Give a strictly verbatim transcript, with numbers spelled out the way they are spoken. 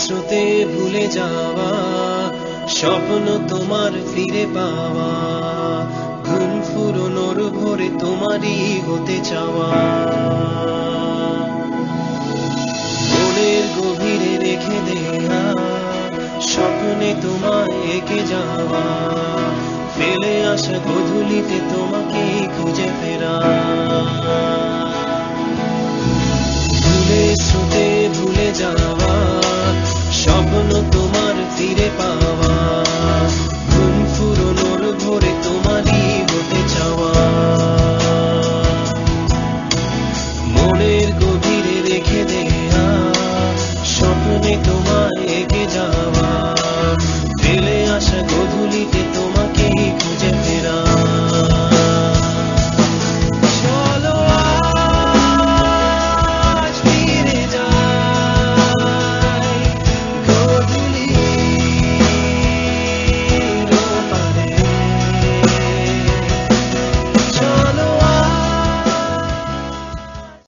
স্রোতে ভুলে যাওয়া, স্বপ্ন তোমার ফিরে পাওয়া, ঘুম ফুরোনোর ভোরে তোমারই হতে চাওয়া। মনের গভীরে রেখে দেয়া স্বপ্নে তোমায় এঁকে যাওয়া, ফেলে আসা গধূলিতে